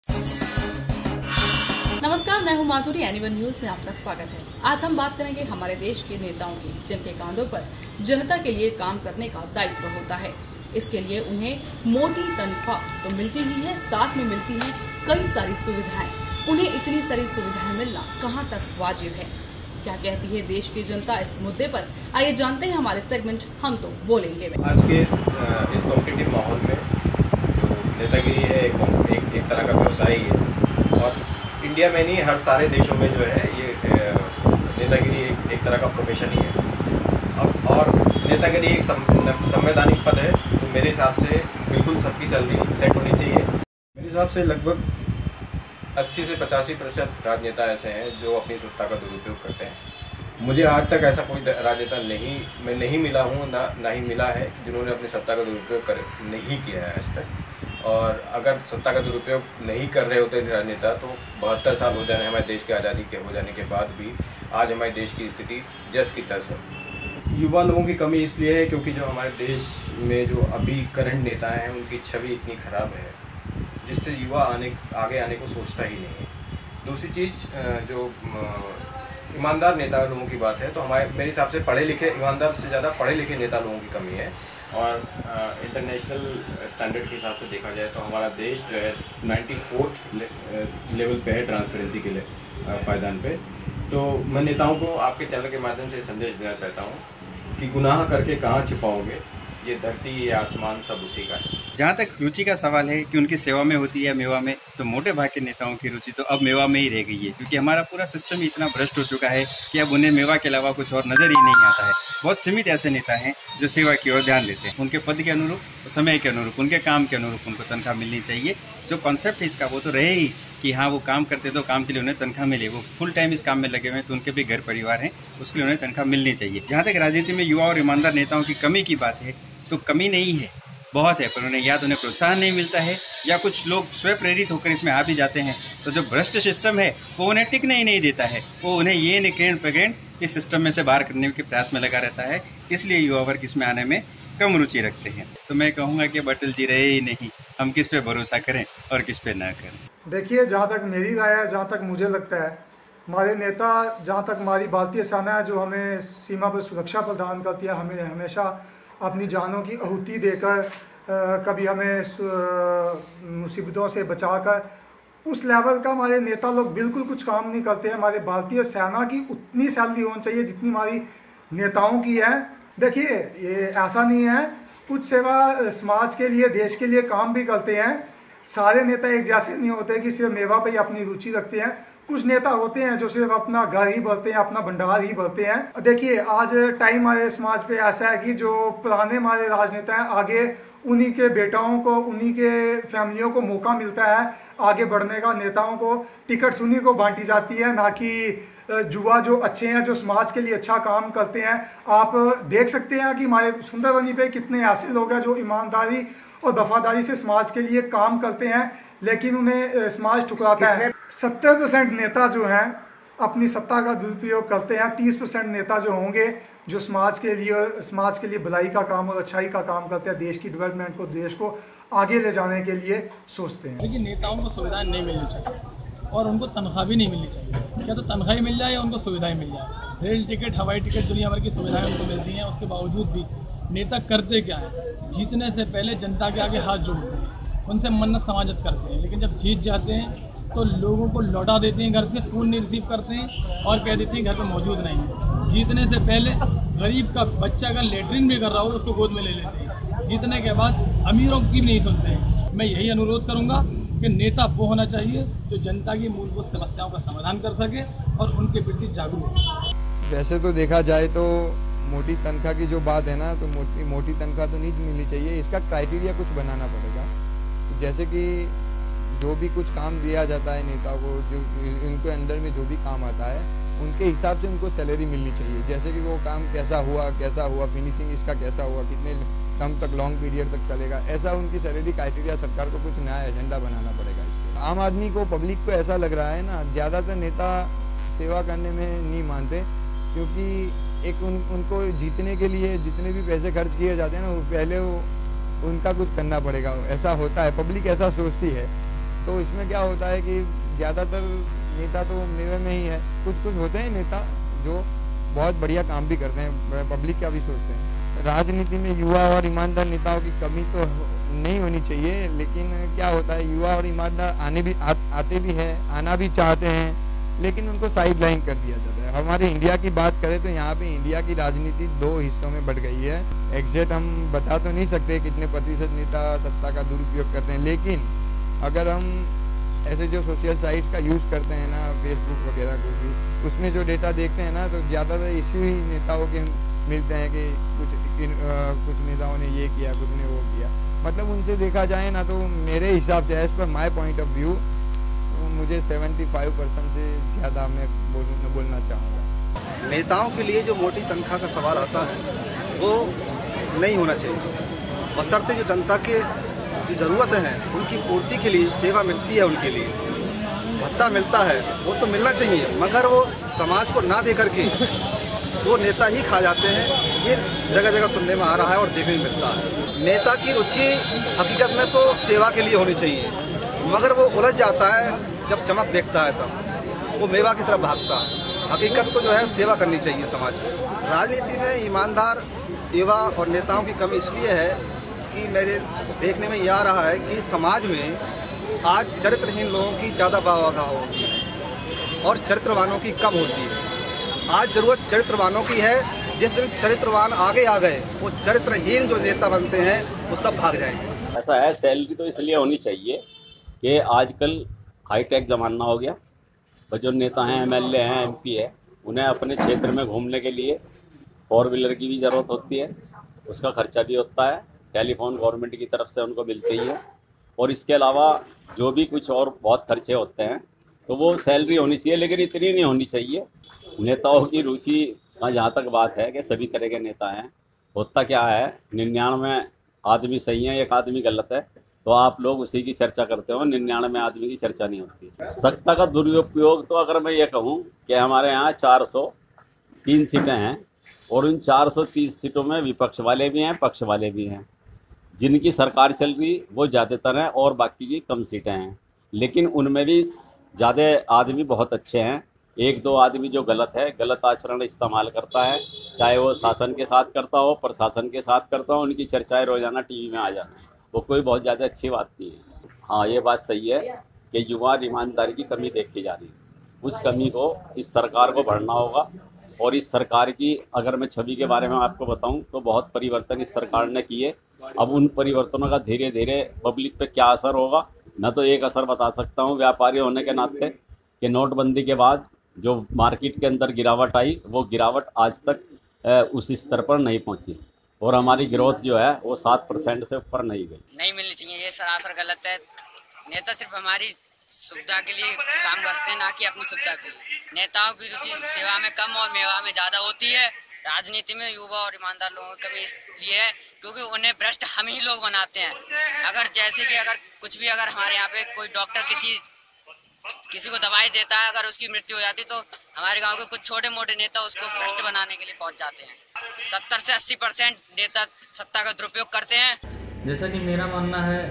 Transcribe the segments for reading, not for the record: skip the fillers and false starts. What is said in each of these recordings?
नमस्कार, मैं हूं माधुरी। एनीवन न्यूज में आपका स्वागत है। आज हम बात करेंगे हमारे देश के नेताओं की, जिनके कांधों पर जनता के लिए काम करने का दायित्व होता है। इसके लिए उन्हें मोटी तनख्वाह तो मिलती ही है, साथ में मिलती है कई सारी सुविधाएं। उन्हें इतनी सारी सुविधाएं मिलना कहां तक वाजिब है? क्या कहती है देश की जनता इस मुद्दे पर? आइए जानते हैं हमारे सेगमेंट हम तो बोलेंगे में। आज के इस कॉम्पिटिटिव माहौल में जो नेतागिरी है एक तरह का व्यवसाय ही है, और इंडिया में नहीं, हर सारे देशों में जो है ये नेतागिरी एक तरह का प्रोफेशन ही है। अब और नेतागिरी एक संवैधानिक पद है, तो मेरे हिसाब से बिल्कुल सबकी सैलरी सेट होनी चाहिए। मेरे हिसाब से लगभग 80 से 85% राजनेता ऐसे हैं जो अपनी सत्ता का दुरुपयोग करते हैं। मुझे आज तक ऐसा कोई राजनेता मैं नहीं मिला हूँ, ना ही मिला है जिन्होंने अपनी सत्ता का दुरुपयोग नहीं किया है आज तक। और अगर सत्ता का दुरुपयोग नहीं कर रहे होते राजनेता तो 72 साल हो जाने हमारे देश की आज़ादी के हो जाने के बाद भी आज हमारे देश की स्थिति जस की तस है। युवा लोगों की कमी इसलिए है क्योंकि जो हमारे देश में जो अभी करंट नेता हैं उनकी छवि इतनी ख़राब है जिससे युवा आगे आने को सोचता ही नहीं है। दूसरी चीज़, जो ईमानदार नेता लोगों की बात है, तो मेरे हिसाब से पढ़े लिखे, ईमानदार से ज़्यादा पढ़े लिखे नेता लोगों की कमी है। और इंटरनेशनल स्टैंडर्ड के हिसाब से देखा जाए तो हमारा देश जो है 94th लेवल पे है ट्रांसपेरेंसी के लिए पायदान पे। तो मैं नेताओं को आपके चैनल के माध्यम से संदेश देना चाहता हूँ कि गुनाह करके कहाँ छिपाओगे, ये धरती ये आसमान सब उसी का है। जहाँ तक रुचि का सवाल है कि उनकी सेवा में होती है मेवा में, तो मोटे भाग के नेताओं की रुचि तो अब मेवा में ही रह गई है, क्योंकि हमारा पूरा सिस्टम ही इतना भ्रष्ट हो चुका है कि अब उन्हें मेवा के अलावा कुछ और नजर ही नहीं आता है। बहुत सीमित ऐसे नेता हैं जो सेवा की ओर ध्यान देते हैं। उनके पद के अनुरूप, समय के अनुरूप, उनके काम के अनुरूप उनको तनख्वाह मिलनी चाहिए। जो कॉन्सेप्ट है इसका वो तो रहे ही कि हाँ वो काम करते तो काम के लिए उन्हें तनख्वाह मिले। वो फुल टाइम इस काम में लगे हुए हैं तो उनके भी घर परिवार हैं, उसके लिए उन्हें तनख्वाह मिलनी चाहिए। जहाँ तक राजनीति में युवा और ईमानदार नेताओं की कमी की बात है तो कमी नहीं है, बहुत है, पर उन्हें या तो उन्हें प्रोत्साहन नहीं मिलता है या कुछ लोग स्वयं प्रेरित होकर इसमें आ भी जाते हैं। तो जो भ्रष्ट सिस्टम है वो उन्हें टिकने ही नहीं देता है, वो उन्हें ये निकेण प्रकेण इस सिस्टम में से बाहर करने के प्रयास में लगा रहता है। इसलिए युवा वर्ग इसमें आने में कम रुचि रखते हैं। तो मैं कहूँगा कि अटल जी रहे ही नहीं, हम किस पे भरोसा करें और किस पे ना करें। देखिए, जहाँ तक मेरी राय है, जहाँ तक मुझे लगता है, हमारे नेता, जहाँ तक हमारी भारतीय सेना है जो हमें सीमा पर सुरक्षा प्रदान करती है, हमें हमेशा अपनी जानों की आहुति देकर कभी हमें मुसीबतों से बचाकर, उस लेवल का हमारे नेता लोग बिल्कुल कुछ काम नहीं करते हैं। हमारे भारतीय सेना की उतनी सैलरी होनी चाहिए जितनी हमारी नेताओं की है। देखिए, ये ऐसा नहीं है, कुछ सेवा समाज के लिए, देश के लिए काम भी करते हैं। सारे नेता एक जैसे नहीं होते कि सिर्फ मेवा पे ही अपनी रुचि रखते हैं। कुछ नेता होते हैं जो सिर्फ अपना घर ही भरते हैं, अपना भंडार ही भरते हैं। देखिए, आज टाइम हमारे समाज पे ऐसा है कि जो पुराने हमारे राजनेता हैं, आगे उन्हीं के बेटाओं को, उन्हीं के फैमिलियों को मौका मिलता है आगे बढ़ने का। नेताओं को टिकट उन्हीं को बांटी जाती है, ना कि युवा जो अच्छे हैं, जो समाज के लिए अच्छा काम करते हैं। आप देख सकते हैं कि हमारे सुंदरबनी पे कितने ऐसे लोग हैं जो ईमानदारी और वफादारी से समाज के लिए काम करते हैं, लेकिन उन्हें समाज ठुकराता है। 70% नेता जो हैं अपनी सत्ता का दुरुपयोग करते हैं। 30% नेता जो होंगे जो समाज के लिए भलाई का काम और अच्छाई का काम करते हैं, देश की डेवलपमेंट को, देश को आगे ले जाने के लिए सोचते हैं। लेकिन नेताओं को सुविधाएं नहीं मिलनी चाहिए और उनको तनख्वाह भी नहीं मिलनी चाहिए। या तो तनख्वाह मिल जाए या उनको सुविधाएं मिल जाए। रेल टिकट, हवाई टिकट, दुनिया भर की सुविधाएं उनको मिलती हैं। उसके बावजूद भी नेता करते क्या है? जीतने से पहले जनता के आगे हाथ जोड़ते हैं, उनसे मन्नत समाजत करते हैं, लेकिन जब जीत जाते हैं तो लोगों को लौटा देते हैं, घर से फ़ोन नहीं रिसीव करते हैं और कह देते हैं घर पे मौजूद नहीं है। जीतने से पहले गरीब का बच्चा अगर लेटरिन भी कर रहा हो तो उसको गोद में ले लेते हैं। जीतने के बाद अमीरों की भी नहीं सुनते हैं। मैं यही अनुरोध करूँगा कि नेता वो होना चाहिए जो जनता की मूलभूत समस्याओं का समाधान कर सके और उनके प्रति जागरूक हो। वैसे तो देखा जाए तो मोटी तनख्वाह की जो बात है ना, तो मोटी तनख्वाह तो नहीं मिलनी चाहिए। इसका क्राइटेरिया कुछ बनाना पड़ेगा। जैसे कि जो भी कुछ काम दिया जाता है नेताओं को, जो इनके अंडर में जो भी काम आता है, उनके हिसाब से उनको सैलरी मिलनी चाहिए। जैसे कि वो काम कैसा हुआ, फिनिशिंग इसका कैसा हुआ, कितने कम तक, लॉन्ग पीरियड तक चलेगा, ऐसा उनकी सैलरी क्राइटेरिया सरकार को कुछ नया एजेंडा बनाना पड़ेगा। इसके आम आदमी को, पब्लिक को ऐसा लग रहा है ना, ज़्यादातर नेता सेवा करने में नहीं मानते, क्योंकि एक उनको जीतने के लिए जितने भी पैसे खर्च किए जाते हैं ना, वो पहले उनका कुछ करना पड़ेगा। ऐसा होता है, पब्लिक ऐसा सोचती है। तो इसमें क्या होता है कि ज़्यादातर नेता तो मेवे में ही है। कुछ कुछ होते हैं नेता जो बहुत बढ़िया काम भी करते हैं, पब्लिक का भी सोचते हैं। राजनीति में युवा और ईमानदार नेताओं की कमी तो नहीं होनी चाहिए, लेकिन क्या होता है युवा और ईमानदार आते भी हैं, आना भी चाहते हैं, लेकिन उनको साइड लाइन कर दिया जाता है। हमारे इंडिया की बात करें तो यहाँ पे इंडिया की राजनीति 2 हिस्सों में बढ़ गई है। एग्जैक्ट हम बता तो नहीं सकते कितने प्रतिशत नेता सत्ता का दुरुपयोग करते हैं, लेकिन अगर हम ऐसे जो सोशल साइट्स का यूज़ करते हैं ना, फेसबुक वगैरह को भी, उसमें जो डेटा देखते हैं ना तो ज़्यादातर इश्यू ही नेताओं के मिलते हैं कि कुछ नेताओं ने ये किया, कुछ ने वो किया। मतलब उनसे देखा जाए ना तो मेरे हिसाब से as per my point of view मुझे 75% से ज़्यादा मैं बोलना चाहूँगा। नेताओं के लिए जो मोटी तनख्वाह का सवाल आता है वो नहीं होना चाहिए, बशर्ते जो जनता के जो ज़रूरतें हैं उनकी पूर्ति के लिए सेवा मिलती है, उनके लिए भत्ता मिलता है वो तो मिलना चाहिए, मगर वो समाज को ना दे करके वो नेता ही खा जाते हैं। ये जगह जगह सुनने में आ रहा है और देखने में मिलता है। नेता की रुचि हकीकत में तो सेवा के लिए होनी चाहिए, मगर वो उलझ जाता है जब चमक देखता है तब वो मेवा की तरफ भागता है। हकीकत तो जो है सेवा करनी चाहिए समाज की। राजनीति में ईमानदार युवा और नेताओं की कमी इसलिए है कि मेरे देखने में यह आ रहा है कि समाज में आज चरित्रहीन लोगों की ज़्यादा वाहवाही होती है और चरित्रवानों की कम होती है। आज ज़रूरत चरित्रवानों की है। जिस दिन चरित्रवान आगे आ गए वो चरित्रहीन जो नेता बनते हैं वो सब भाग जाएंगे। ऐसा है, सैलरी तो इसलिए होनी चाहिए कि आजकल हाईटेक ज़माना हो गया और जो नेता हैं, एमएलए हैं, एमपी है, उन्हें अपने क्षेत्र में घूमने के लिए 4 व्हीलर की भी ज़रूरत होती है, उसका खर्चा भी होता है, टेलीफोन गवर्नमेंट की तरफ से उनको मिलती ही है, और इसके अलावा जो भी कुछ और बहुत खर्चे होते हैं, तो वो सैलरी होनी चाहिए, लेकिन इतनी नहीं होनी चाहिए। नेताओं की रुचि का जहाँ तक बात है कि सभी तरह के नेता हैं, होता क्या है 99 आदमी सही है, 1 आदमी गलत है, तो आप लोग उसी की चर्चा करते हो, 99 आदमी की चर्चा नहीं होती। सत्ता का दुरुपयोग तो अगर मैं ये कहूँ कि हमारे यहाँ 403 सीटें हैं और उन 430 सीटों में विपक्ष वाले भी हैं, पक्ष वाले भी हैं। जिनकी सरकार चल रही वो ज़्यादातर हैं और बाकी की कम सीटें हैं, लेकिन उनमें भी ज़्यादा आदमी बहुत अच्छे हैं। 1-2 आदमी जो गलत है, गलत आचरण इस्तेमाल करता है, चाहे वो शासन के साथ करता हो, प्रशासन के साथ करता हो, उनकी चर्चाएं रोज़ाना टीवी में आ जाना, वो कोई बहुत ज़्यादा अच्छी बात नहीं है। हाँ, ये बात सही है कि युवा ईमानदारी की कमी देखी जा रही है। उस कमी को इस सरकार को भरना होगा, और इस सरकार की अगर मैं छवि के बारे में आपको बताऊं तो बहुत परिवर्तन इस सरकार ने किए। अब उन परिवर्तनों का धीरे धीरे पब्लिक पे क्या असर होगा, मैं तो एक असर बता सकता हूं व्यापारी होने के नाते कि नोटबंदी के बाद जो मार्केट के अंदर गिरावट आई, वो गिरावट आज तक उस स्तर पर नहीं पहुंची, और हमारी ग्रोथ जो है वो 7% से ऊपर नहीं गई। नहीं मिलनी चाहिए, ये सरासर गलत है। नेता सिर्फ हमारी सुविधा के लिए काम करते हैं, ना कि अपनी सुविधा के लिए। नेताओं की रुचि सेवा में कम और मेवा में ज़्यादा होती है। राजनीति में युवा और ईमानदार लोगों की कमी इसलिए है क्योंकि उन्हें भ्रष्ट हम ही लोग बनाते हैं। अगर जैसे कि अगर कुछ भी अगर हमारे यहाँ पे कोई डॉक्टर किसी को दवाई देता है, अगर उसकी मृत्यु हो जाती तो हमारे गांव के कुछ छोटे मोटे नेता उसको भ्रष्ट बनाने के लिए पहुंच जाते हैं। 70 से 80% नेता सत्ता का दुरुपयोग करते हैं। जैसा कि मेरा मानना है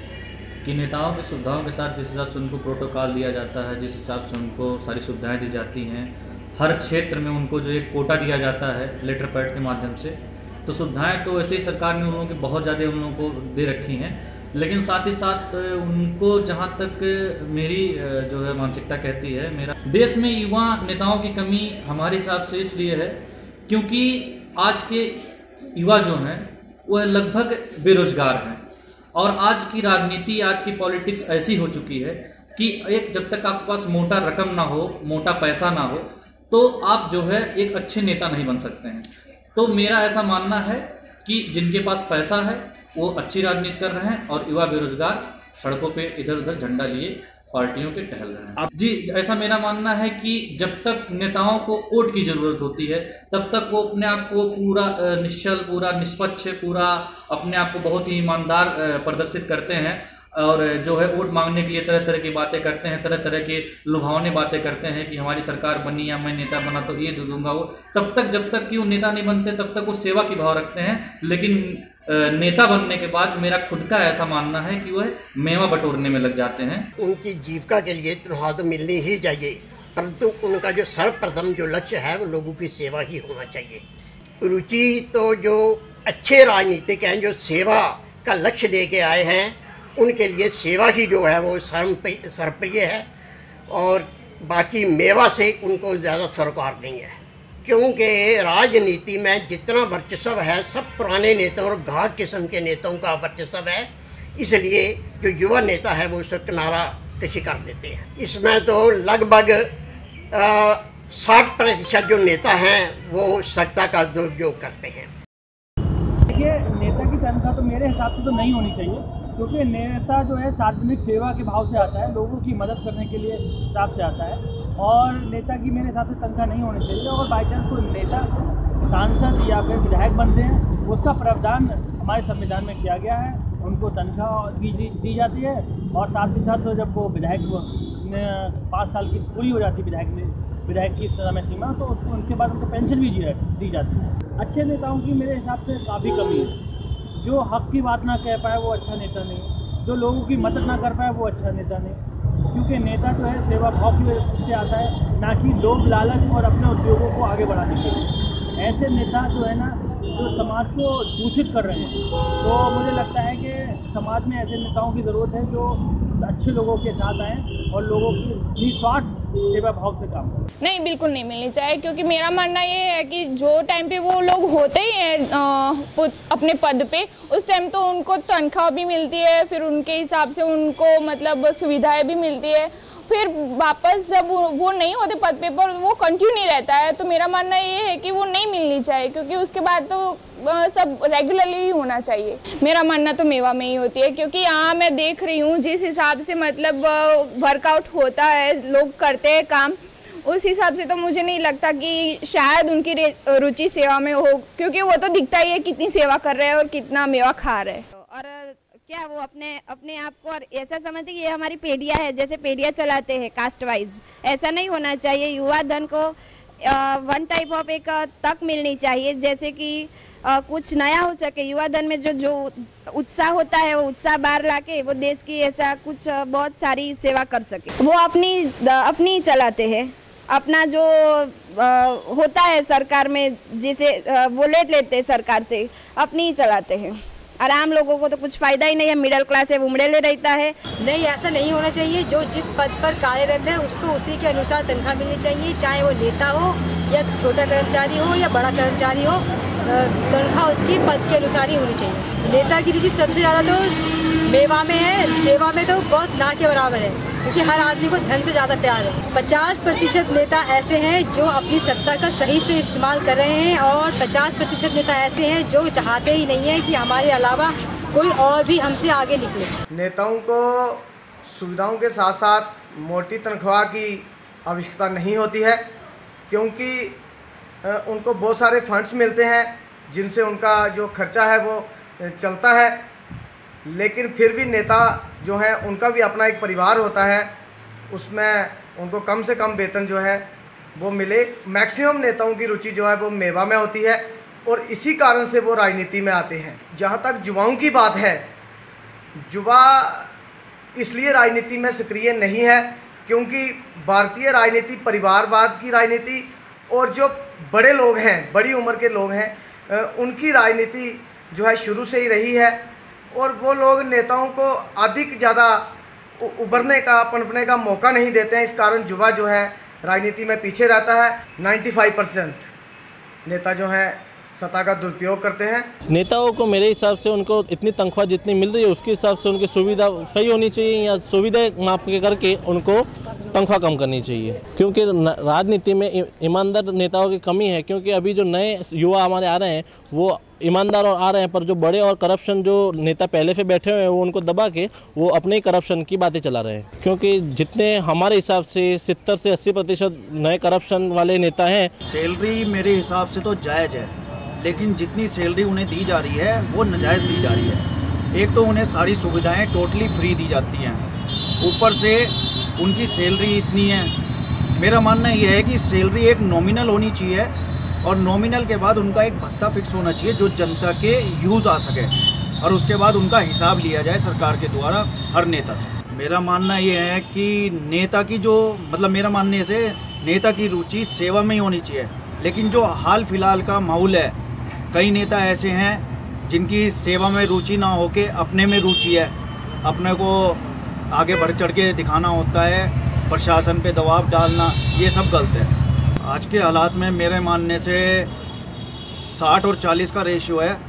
कि नेताओं की सुविधाओं के साथ जिस हिसाब से उनको प्रोटोकॉल दिया जाता है, जिस हिसाब से उनको सारी सुविधाएं दी जाती हैं, हर क्षेत्र में उनको जो एक कोटा दिया जाता है लेटर पैड के माध्यम से, तो सुविधाएं तो ऐसे ही सरकार ने उन लोगों की बहुत ज़्यादा उन लोगों को दे रखी हैं, लेकिन साथ ही साथ उनको जहाँ तक मेरी जो है मानसिकता कहती है, मेरा देश में युवा नेताओं की कमी हमारे हिसाब से इसलिए है क्योंकि आज के युवा जो हैं वह लगभग बेरोजगार हैं, और आज की राजनीति, आज की पॉलिटिक्स ऐसी हो चुकी है कि एक जब तक आपके पास मोटा रकम ना हो, मोटा पैसा ना हो, तो आप जो है एक अच्छे नेता नहीं बन सकते हैं। तो मेरा ऐसा मानना है कि जिनके पास पैसा है वो अच्छी राजनीति कर रहे हैं, और युवा बेरोजगार सड़कों पे इधर उधर झंडा लिए पार्टियों के टहल रहे हैं। जी, ऐसा मेरा मानना है कि जब तक नेताओं को वोट की जरूरत होती है तब तक वो अपने आप को पूरा निश्चल, पूरा निष्पक्ष, पूरा अपने आप को बहुत ही ईमानदार प्रदर्शित करते हैं, और जो है वोट मांगने के लिए तरह तरह की बातें करते हैं, तरह तरह के लुभावने बातें करते हैं कि हमारी सरकार बनी या मैं नेता बना तो ये दे दूंगा वो। तब तक जब तक कि वो नेता नहीं बनते तब तक वो सेवा की भाव रखते हैं, लेकिन नेता बनने के बाद मेरा खुद का ऐसा मानना है कि वह मेवा बटोरने में लग जाते हैं। उनकी जीविका के लिए तनख्वाह तो मिलनी ही चाहिए, परंतु उनका जो सर्वप्रथम जो लक्ष्य है वो लोगों की सेवा ही होना चाहिए। रुचि तो जो अच्छे राजनीतिक हैं, जो सेवा का लक्ष्य लेके आए हैं, उनके लिए सेवा ही जो है वो सर्वप्रिय है और बाकी मेवा से उनको ज़्यादा सरोकार नहीं है। क्योंकि राजनीति में जितना वर्चस्व है सब पुराने नेताओं और घात किस्म के नेताओं का वर्चस्व है, इसलिए जो युवा नेता है वो उसका किनारा कशी कर देते हैं। इसमें तो लगभग 60% जो नेता हैं वो सत्ता का दुरुपयोग करते हैं। देखिए, नेता की तनख्वाह तो मेरे हिसाब से तो नहीं होनी चाहिए, क्योंकि नेता जो है सार्वजनिक सेवा के भाव से आता है, लोगों की मदद करने के लिए हिसाब से आता है, और नेता की मेरे हिसाब से तनख्वाह नहीं होनी चाहिए। और बाई चांस कोई नेता सांसद या फिर विधायक बनते हैं, उसका प्रावधान हमारे संविधान में किया गया है, उनको तनख्वाह दी जाती है, और साथ ही साथ तो जब वो विधायक 5 साल की पूरी हो जाती है विधायक की समय सीमा, तो उसको उनके बाद उनको पेंशन भी दी जाती है। अच्छे नेताओं की मेरे हिसाब से काफ़ी कमी है। जो हक की बात ना कह पाए वो अच्छा नेता नहीं, जो लोगों की मदद ना कर पाए वो अच्छा नेता नहीं, क्योंकि नेता जो है सेवा भाव की वजह से आता है, ना कि लोभ लालच और अपने उद्योगों को आगे बढ़ाने के लिए। ऐसे नेता जो है ना, जो समाज को दूषित कर रहे हैं, तो मुझे लगता है कि समाज में ऐसे नेताओं की ज़रूरत है जो अच्छे लोगों के साथ आएँ और लोगों की निस्वार्थ सेवा भाव से काम करें। नहीं, बिल्कुल नहीं मिलनी चाहिए, क्योंकि मेरा मानना ये है कि जो टाइम पे वो लोग होते ही हैं अपने पद पे, उस टाइम तो उनको तनख्वाह भी मिलती है, फिर उनके हिसाब से उनको मतलब सुविधाएं भी मिलती है, फिर वापस जब वो नहीं होते पद पे पर वो कंटिन्यू नहीं रहता है, तो मेरा मानना ये है कि वो नहीं मिलनी चाहिए, क्योंकि उसके बाद तो सब रेगुलरली ही होना चाहिए। मेरा मानना तो मेवा में ही होती है, क्योंकि यहाँ मैं देख रही हूँ जिस हिसाब से मतलब वर्कआउट होता है, लोग करते हैं काम, उस हिसाब से तो मुझे नहीं लगता कि शायद उनकी रुचि सेवा में हो, क्योंकि वो तो दिखता ही है कितनी सेवा कर रहे हैं और कितना मेवा खा रहे हैं। और क्या वो अपने आप को और ऐसा समझते कि ये हमारी पीढ़ियाँ है, जैसे पीढ़ियाँ चलाते हैं कास्ट वाइज, ऐसा नहीं होना चाहिए। युवा धन को वन टाइप ऑफ एक तक मिलनी चाहिए, जैसे कि कुछ नया हो सके। युवा धन में जो उत्साह होता है वो उत्साह बाहर लाके वो देश की ऐसा कुछ बहुत सारी सेवा कर सके। वो अपनी चलाते हैं, अपना जो होता है सरकार में, जिसे वो लेते हैं सरकार से, अपनी ही चलाते हैं। आराम लोगों को तो कुछ फायदा ही नहीं है, मिडिल क्लास है वो उमड़े रहता है। नहीं, ऐसा नहीं होना चाहिए। जो जिस पद पर कार्यरत है उसको उसी के अनुसार तनख्वाह मिलनी चाहिए, चाहे वो नेता हो या छोटा कर्मचारी हो या बड़ा कर्मचारी हो, तनख्वाह उसकी पद के अनुसार ही होनी चाहिए। नेता की रुचि सबसे ज़्यादा तो मेवा में है, सेवा में तो बहुत ना के बराबर है, क्योंकि हर आदमी को धन से ज़्यादा प्यार है। 50% नेता ऐसे हैं जो अपनी सत्ता का सही से इस्तेमाल कर रहे हैं, और 50% नेता ऐसे हैं जो चाहते ही नहीं है कि हमारे अलावा कोई और भी हमसे आगे निकले। नेताओं को सुविधाओं के साथ साथ मोटी तनख्वाह की आवश्यकता नहीं होती है, क्योंकि उनको बहुत सारे फंड्स मिलते हैं जिनसे उनका जो खर्चा है वो चलता है। लेकिन फिर भी नेता जो है उनका भी अपना एक परिवार होता है, उसमें उनको कम से कम वेतन जो है वो मिले। मैक्सिमम नेताओं की रुचि जो है वो मेवा में होती है, और इसी कारण से वो राजनीति में आते हैं। जहाँ तक युवाओं की बात है, युवा इसलिए राजनीति में सक्रिय नहीं है क्योंकि भारतीय राजनीति परिवारवाद की राजनीति, और जो बड़े लोग हैं, बड़ी उम्र के लोग हैं, उनकी राजनीति जो है शुरू से ही रही है, और वो लोग नेताओं को अधिक ज़्यादा उभरने का, पनपने का मौका नहीं देते हैं। इस कारण युवा जो है राजनीति में पीछे रहता है। 95% नेता जो हैं सत्ता का दुरुपयोग करते हैं। नेताओं को मेरे हिसाब से उनको इतनी तनख्वाह जितनी मिल रही है उसके हिसाब से उनकी सुविधा सही होनी चाहिए, या सुविधा माप के करके उनको तनख्वाह कम करनी चाहिए, क्योंकि राजनीति में ईमानदार नेताओं की कमी है। क्योंकि अभी जो नए युवा हमारे आ रहे हैं वो ईमानदार और आ रहे हैं, पर जो बड़े और करप्शन जो नेता पहले से बैठे हुए हैं वो उनको दबा के वो अपने ही करप्शन की बातें चला रहे हैं। क्योंकि जितने हमारे हिसाब से 70 से 80% नए करप्शन वाले नेता हैं। सैलरी मेरे हिसाब से तो जायज़ है, लेकिन जितनी सैलरी उन्हें दी जा रही है वो नाजायज़ दी जा रही है। एक तो उन्हें सारी सुविधाएं टोटली फ्री दी जाती हैं, ऊपर से उनकी सैलरी इतनी है। मेरा मानना यह है कि सैलरी एक नॉमिनल होनी चाहिए, और नॉमिनल के बाद उनका एक भत्ता फिक्स होना चाहिए जो जनता के यूज़ आ सके, और उसके बाद उनका हिसाब लिया जाए सरकार के द्वारा हर नेता से। मेरा मानना ये है कि नेता की जो मतलब मेरा मानने से नेता की रुचि सेवा में ही होनी चाहिए, लेकिन जो हाल फिलहाल का माहौल है, कई नेता ऐसे हैं जिनकी सेवा में रुचि ना होके अपने में रुचि है, अपने को आगे बढ़ चढ़ के दिखाना होता है, प्रशासन पे दबाव डालना, ये सब गलत है। आज के हालात में मेरे मानने से 60 और 40 का रेशियो है।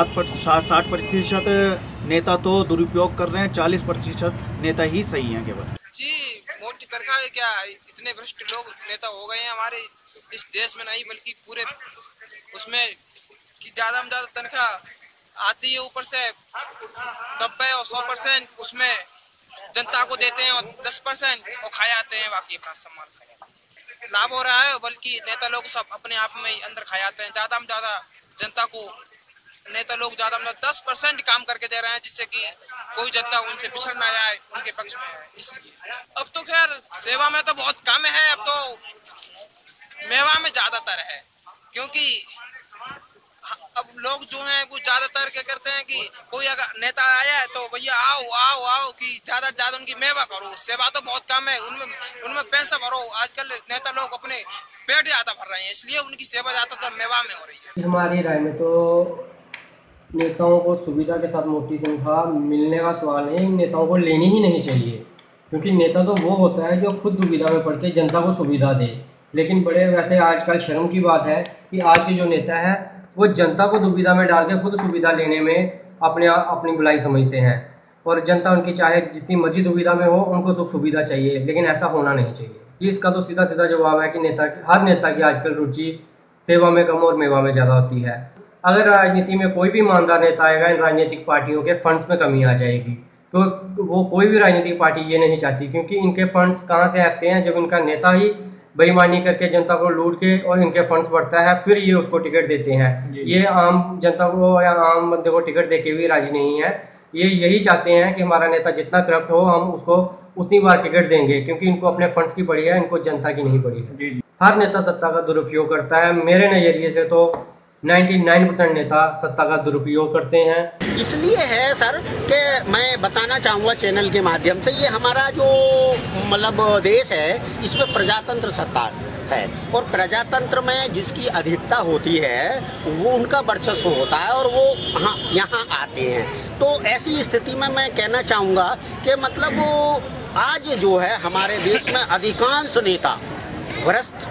60% नेता तो दुरुपयोग कर रहे हैं, 40% नेता ही सही हैं केवल। जी, मोटी तनख्वाह क्या, इतने भ्रष्ट लोग नेता हो गए हैं हमारे इस देश में, नहीं बल्कि पूरे उसमें कि ज़्यादा में ज़्यादा तनख्वाह आती है, ऊपर से 90 और 100% उसमें जनता को देते हैं और 10% वो खा जाते हैं, बाकी अपना सम्मान खा जाते हैं। लाभ हो रहा है, बल्कि नेता लोग सब अपने आप में ही अंदर खा जाते हैं। ज़्यादा में ज़्यादा जनता को नेता लोग ज़्यादा में ज़्यादा 10% काम करके दे रहे हैं, जिससे कि कोई जनता उनसे पिछड़ ना जाए, उनके पक्ष में है। इसलिए अब तो खैर सेवा में तो बहुत कम है, अब तो मेवा में ज़्यादातर है, क्योंकि अब लोग जो हैं वो ज़्यादातर क्या करते हैं कि कोई अगर नेता आया है तो भैया आओ आओ आओ कि ज़्यादा से ज़्यादा उनकी मेवा करो, सेवा तो बहुत कम है, उनमें पैसा भरो। आजकल नेता लोग अपने पेट ज़्यादा भर रहे हैं, इसलिए उनकी सेवा ज़्यादातर मेवा में हो रही है। हमारी राय में तो नेताओं को सुविधा के साथ मोटी तनख्वाह मिलने का सवाल नहीं, नेताओं को लेनी ही नहीं चाहिए, क्योंकि नेता तो वो होता है जो खुद दुविधा में पड़ के जनता को सुविधा दे। लेकिन बड़े वैसे आजकल शर्म की बात है कि आज के जो नेता है वो जनता को दुविधा में डाल के खुद सुविधा लेने में अपनी भलाई समझते हैं, और जनता उनकी चाहे जितनी मर्जी दुविधा में हो, उनको सुख सुविधा चाहिए, लेकिन ऐसा होना नहीं चाहिए। जिसका तो सीधा सीधा जवाब है कि हर नेता की आजकल रुचि सेवा में कम और मेवा में ज़्यादा होती है। अगर राजनीति में कोई भी ईमानदार नेता आएगा, इन राजनीतिक पार्टियों के फंड्स में कमी आ जाएगी, तो वो कोई भी राजनीतिक पार्टी ये नहीं चाहती, क्योंकि इनके फंड्स कहाँ से आते हैं, जब इनका नेता ही बेईमानी करके जनता को लूट के और इनके फंड्स बढ़ता है, फिर ये उसको टिकट देते हैं। ये आम जनता को या आम बंदे को टिकट देके भी राजी नहीं है। ये यही चाहते हैं कि हमारा नेता जितना करप्ट हो, हम उसको उतनी बार टिकट देंगे, क्योंकि इनको अपने फंड्स की पड़ी है, इनको जनता की नहीं पड़ी है। हर नेता सत्ता का दुरुपयोग करता है। मेरे नज़रिए से तो 99% नेता सत्ता का दुरुपयोग करते हैं। इसलिए है सर कि मैं बताना चाहूँगा चैनल के माध्यम से, ये हमारा जो मतलब देश है, इसमें प्रजातंत्र सत्ता है, और प्रजातंत्र में जिसकी अधिकता होती है वो उनका वर्चस्व होता है, और वो यहाँ आते हैं। तो ऐसी स्थिति में मैं कहना चाहूँगा कि मतलब वो आज जो है हमारे देश में अधिकांश नेता भ्रष्ट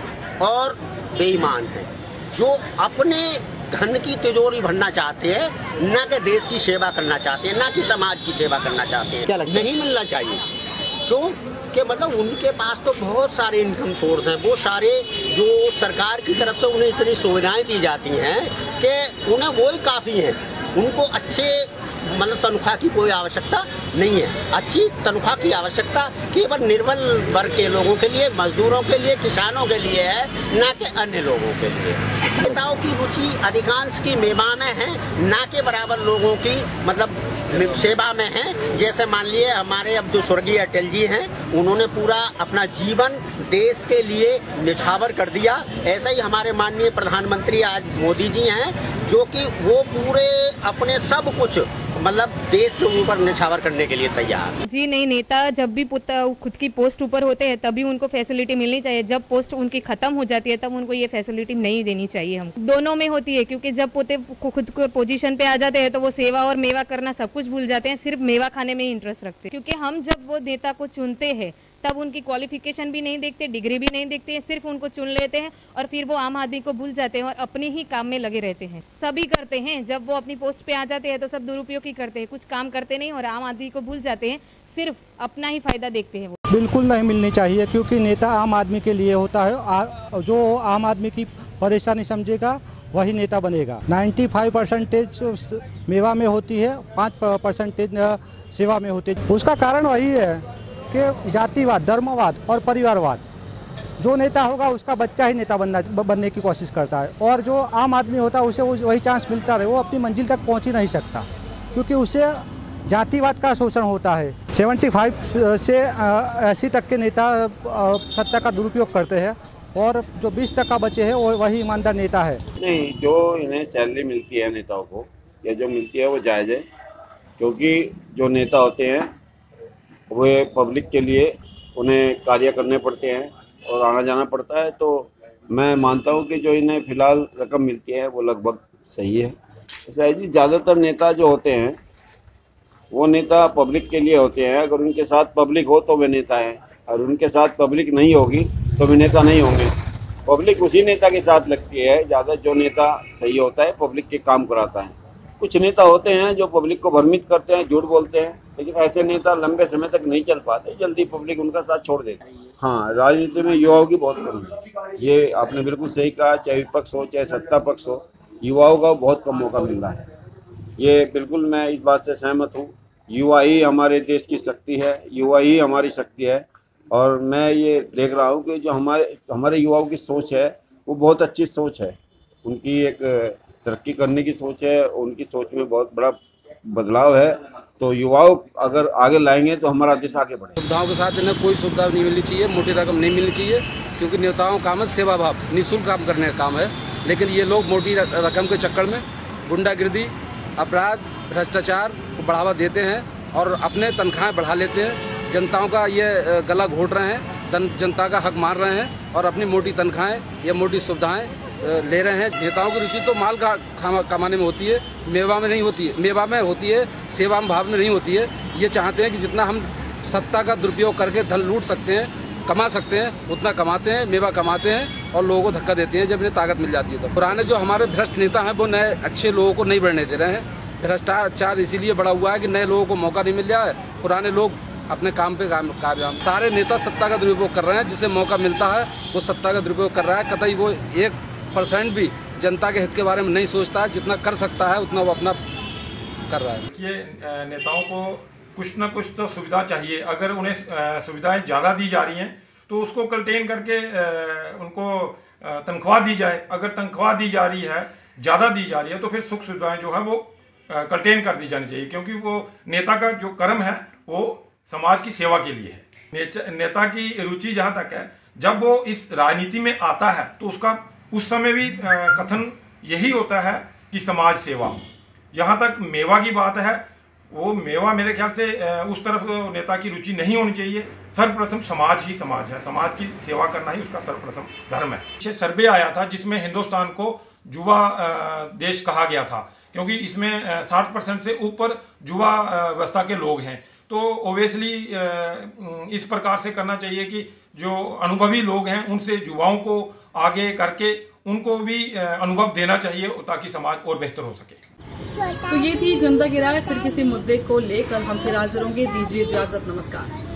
और बेईमान हैं, जो अपने धन की तिजोरी भरना चाहते हैं, ना कि देश की सेवा करना चाहते हैं, ना कि समाज की सेवा करना चाहते हैं। क्या लगता है? नहीं मिलना चाहिए। क्यों कि मतलब उनके पास तो बहुत सारे इनकम सोर्स हैं, वो सारे जो सरकार की तरफ से उन्हें इतनी सुविधाएं दी जाती हैं कि उन्हें वो ही काफ़ी हैं। उनको अच्छे मतलब तनख्वाह की कोई आवश्यकता नहीं है। अच्छी तनख्वाह की आवश्यकता केवल निर्बल वर्ग के लोगों के लिए, मजदूरों के लिए, किसानों के लिए है, ना कि अन्य लोगों के लिए। नेताओं की रुचि अधिकांश की मेवा में है, ना के बराबर लोगों की मतलब सेवा में है। जैसे मान लिए हमारे अब जो स्वर्गीय अटल जी हैं, उन्होंने पूरा अपना जीवन देश के लिए निछावर कर दिया। ऐसा ही हमारे माननीय प्रधानमंत्री आज मोदी जी हैं, जो कि वो पूरे अपने सब कुछ मतलब देश के ऊपर निछावर करने के लिए तैयार। जी नहीं, नेता जब भी खुद की पोस्ट ऊपर होते हैं तभी उनको फैसिलिटी मिलनी चाहिए। जब पोस्ट उनकी खत्म हो जाती है तब उनको ये फैसिलिटी नहीं देनी चाहिए। हम दोनों में होती है, क्योंकि जब पोते खुद को पोजीशन पे आ जाते हैं तो वो सेवा और मेवा करना सब कुछ भूल जाते हैं, सिर्फ मेवा खाने में ही इंटरेस्ट रखते हैं। क्योंकि हम जब वो नेता को चुनते हैं तब उनकी क्वालिफिकेशन भी नहीं देखते, डिग्री भी नहीं देखते हैं, सिर्फ उनको चुन लेते हैं और फिर वो आम आदमी को भूल जाते हैं और अपने ही काम में लगे रहते हैं। सभी करते हैं, जब वो अपनी पोस्ट पे आ जाते हैं तो सब दुरुपयोग ही करते हैं, कुछ काम करते नहीं और आम आदमी को भूल जाते हैं, सिर्फ अपना ही फायदा देखते हैं। वो बिल्कुल नहीं मिलनी चाहिए, क्योंकि नेता आम आदमी के लिए होता है। जो आम आदमी की परेशानी समझेगा वही नेता बनेगा। 95% मेवा में होती है, 5% सेवा में होती है। उसका कारण वही है कि जातिवाद, धर्मवाद और परिवारवाद। जो नेता होगा उसका बच्चा ही नेता बनने की कोशिश करता है, और जो आम आदमी होता है उसे वही चांस मिलता रहे, वो अपनी मंजिल तक पहुंच ही नहीं सकता, क्योंकि उसे जातिवाद का शोषण होता है। 75 से 80 तक के नेता सत्ता का दुरुपयोग करते हैं, और जो 20% बचे हैं वो वही ईमानदार नेता है। नहीं, जो इन्हें सैलरी मिलती है नेताओं को या जो मिलती है वो जायज़ है, क्योंकि जो नेता होते हैं वे पब्लिक के लिए उन्हें कार्य करने पड़ते हैं और आना जाना पड़ता है। तो मैं मानता हूँ कि जो इन्हें फ़िलहाल रकम मिलती है वो लगभग सही है। ऐसा है जी, ज़्यादातर नेता जो होते हैं वो नेता पब्लिक के लिए होते हैं। अगर उनके साथ पब्लिक हो तो वे नेता हैं, और उनके साथ पब्लिक नहीं होगी तो वे नेता नहीं होंगे। पब्लिक उसी नेता के साथ लगती है ज़्यादा जो नेता सही होता है, पब्लिक के काम कराता है। कुछ नेता होते हैं जो पब्लिक को भ्रमित करते हैं, झूठ बोलते हैं, लेकिन ऐसे नेता लंबे समय तक नहीं चल पाते, जल्दी पब्लिक उनका साथ छोड़ देती है। हाँ, राजनीति में युवाओं की बहुत कमी है, ये आपने बिल्कुल सही कहा। चाहे विपक्ष हो चाहे सत्ता पक्ष हो, युवाओं का बहुत कम मौका मिल रहा है। ये बिल्कुल मैं इस बात से सहमत हूँ। युवा ही हमारे देश की शक्ति है, युवा ही हमारी शक्ति है। और मैं ये देख रहा हूँ कि जो हमारे युवाओं की सोच है वो बहुत अच्छी सोच है। उनकी एक तरक्की करने की सोच है, उनकी सोच में बहुत बड़ा बदलाव है। तो युवाओं अगर आगे लाएंगे तो हमारा देश आगे बढ़ेगा। सुविधाओं के साथ इन्हें कोई सुविधा नहीं मिलनी चाहिए, मोटी रकम नहीं मिलनी चाहिए, क्योंकि नेताओं का काम है सेवा भाव, निःशुल्क काम करने का काम है। लेकिन ये लोग मोटी रकम के चक्कर में गुंडागिर्दी, अपराध, भ्रष्टाचार को बढ़ावा देते हैं और अपने तनख्वाहें बढ़ा लेते हैं। जनताओं का ये गला घोट रहे हैं, जनता का हक मार रहे हैं और अपनी मोटी तनख्वाहें या मोटी सुविधाएं ले रहे हैं। नेताओं की रुचि तो माल का कमाने में होती है, मेवा में नहीं होती है। मेवा में होती है, सेवा भाव में नहीं होती है। ये चाहते हैं कि जितना हम सत्ता का दुरुपयोग करके धन लूट सकते हैं, कमा सकते हैं, उतना कमाते हैं, मेवा कमाते हैं और लोगों को धक्का देते हैं जब इन्हें ताकत मिल जाती है। तो पुराने जो हमारे भ्रष्ट नेता हैं वो नए अच्छे लोगों को नहीं बढ़ने दे रहे हैं। भ्रष्टाचार इसीलिए बढ़ा हुआ है कि नए लोगों को मौका नहीं मिल रहा है, पुराने लोग अपने काम पे कामयाब। सारे नेता सत्ता का दुरुपयोग कर रहे हैं, जिसे मौका मिलता है वो सत्ता का दुरुपयोग कर रहा है। कतई वो 1% भी जनता के हित के बारे में नहीं सोचता है। जितना कर सकता है उतना वो अपना कर रहा है। देखिए, नेताओं को कुछ ना कुछ तो सुविधा चाहिए। अगर उन्हें सुविधाएं ज़्यादा दी जा रही हैं तो उसको कंटेन करके उनको तनख्वाह दी जाए। अगर तनख्वाह दी जा रही है, ज़्यादा दी जा रही है, तो फिर सुख सुविधाएं जो है वो कंटेन कर दी जानी चाहिए, क्योंकि वो नेता का जो कर्म है वो समाज की सेवा के लिए है। नेता की रुचि जहाँ तक है, जब वो इस राजनीति में आता है तो उसका उस समय भी कथन यही होता है कि समाज सेवा। जहाँ तक मेवा की बात है, वो मेवा मेरे ख्याल से उस तरफ नेता की रुचि नहीं होनी चाहिए। सर्वप्रथम समाज ही समाज है, समाज की सेवा करना ही उसका सर्वप्रथम धर्म है। पीछे सर्वे आया था जिसमें हिंदुस्तान को युवा देश कहा गया था, क्योंकि इसमें 60% से ऊपर युवा अवस्था के लोग हैं। तो ओबियसली इस प्रकार से करना चाहिए कि जो अनुभवी लोग हैं उनसे युवाओं को आगे करके उनको भी अनुभव देना चाहिए, ताकि समाज और बेहतर हो सके। तो ये थी जनता की राय। फिर किसी मुद्दे को लेकर हम फिर हाजिर होंगे। दीजिए इजाजत, नमस्कार।